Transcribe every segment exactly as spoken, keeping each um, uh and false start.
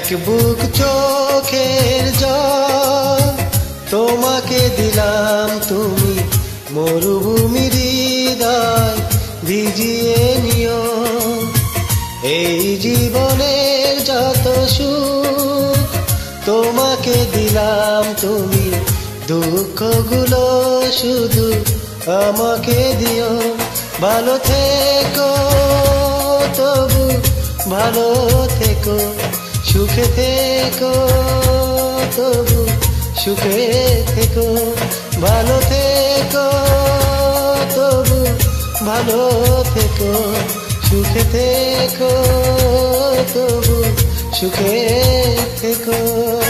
এক বুক চোখের জল তোমাকে দিলাম, তুমি মরুভূমির হৃদয় ভিজিয়ে নিও। এই জীবনের যত সুখ তোমাকে দিলাম, তুমি দুঃখগুলো শুধু আমাকে দিও। ভালো থেকো তবু ভালো থেকো, সুখে থেকো তবু সুখে থেকো। ভালো থেকো তবু ভালো থেকো, সুখে থেকো তবু সুখে থেকো।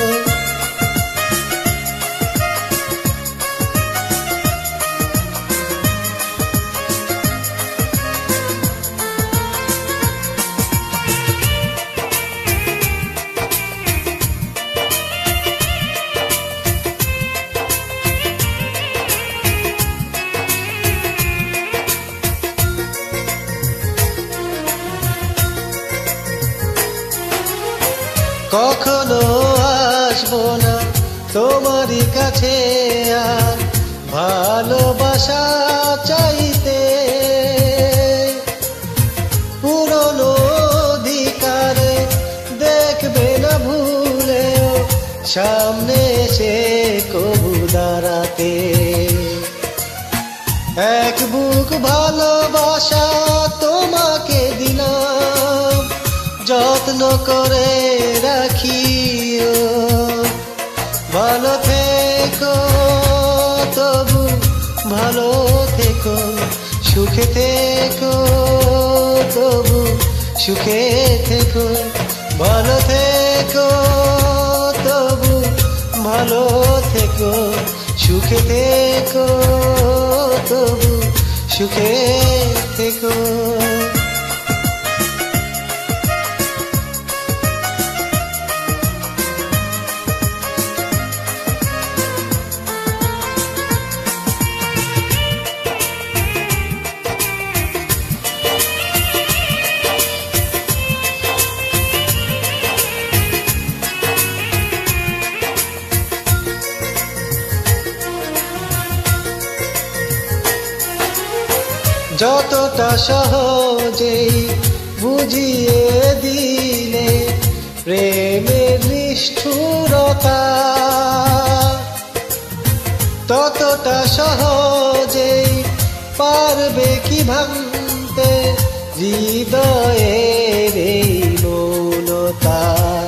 কখনো আসবো না তোমারই কাছে আর ভালোবাসা চাইতে, পুরনো অধিকারে দেখবে না ভুলেও সামনে এসে কবু দাঁড়াতে। এক বুক ভালোবাসা তোমাকে দিলাম, যত্ন করে রাখিও। ভালো থেকো তবু ভালো থেকো, সুখে থেকো তবু সুখে থেকো। ভালো থেকো তবু ভালো থেকো, সুখে থেকো তবু সুখে থেকো। যতটা সহজেই বুঝিয়ে দিলে প্রেমের নিষ্ঠুরতা, ততটা সহজেই পারবে কি ভাঙতে হৃদয়ের এই মৌনতা।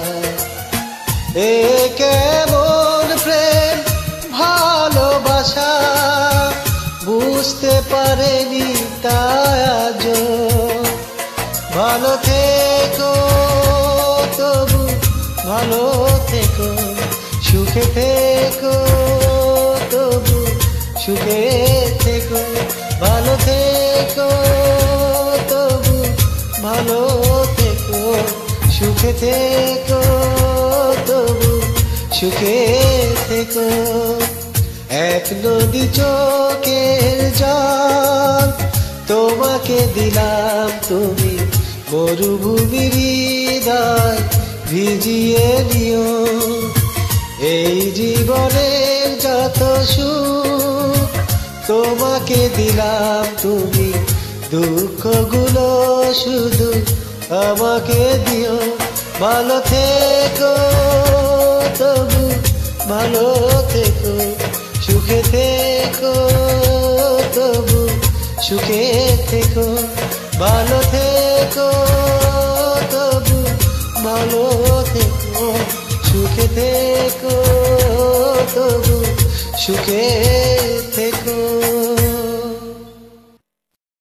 এ কেমন প্রেম ভালোবাসা বুঝতে পারেনি তাই আজও। ভালো থেকো তবু ভালো থেকো, সুখে থেকো তবু সুখে থেকো। ভালো থেকো তবু ভালো থেকো, সুখে থেকো তবু সুখে থেকো। এক নদী চোখের জল তোমাকে দিলাম, তুমি মরুভূমির হৃদয় ভিজিয়ে নিও। এই জীবনের যত সুখ তোমাকে দিলাম, তুমি দুঃখগুলো শুধু আমাকে দিও। ভালো থেকো তবু ভালো থেকো, সুখে থেকো তবু সুখে থেকো। ভালো থেকো তবু ভালো থেকো, সুখে থেকো তবু সুখে থেকো।